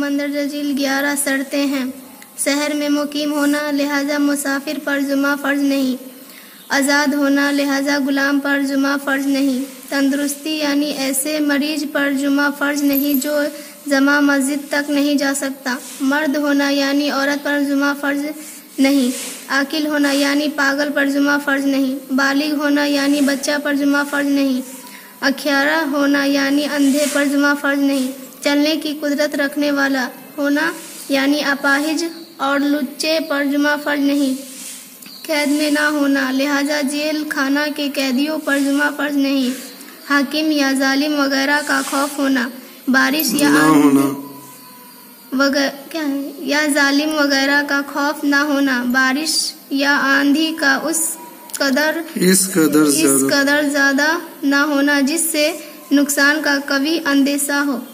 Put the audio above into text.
مندرجہ ذیل 11 شرطیں ہیں۔ شہر میں مقیم ہونا لہذا مسافر پر جمعہ فرض نہیں۔ آزاد ہونا لہذا غلام پر جمعہ فرض نہیں۔ تندرستی یعنی ایسے مریض پر جمعہ فرض نہیں جو جامع مسجد تک نہیں جا سکتا۔ مرد ہونا یعنی عورت پر جمعہ فرض نہیں۔ عاقل ہونا یعنی پاگل پر جمعہ فرض نہیں۔ بالغ ہونا یعنی بچہ پر جمعہ فرض نہیں۔ اکھیارا ہونا یعنی اندھے پر جمعہ فرض نہیں۔ چلنے کی قدرت رکھنے والا ہونا یعنی اپاہج اور لچے پر جمعہ فرض نہیں۔ قید میں نہ ہونا لہذا جیل خانہ کے قیدیوں پر جمعہ فرض نہیں۔ حاکم یا ظالم وغیرہ کا خوف ہونا، بارش یا ظالم وغیرہ کا خوف نہ ہونا، بارش یا آندھی کا اس قدر زیادہ نہ ہونا جس سے نقصان کا کبھی اندیشہ ہو۔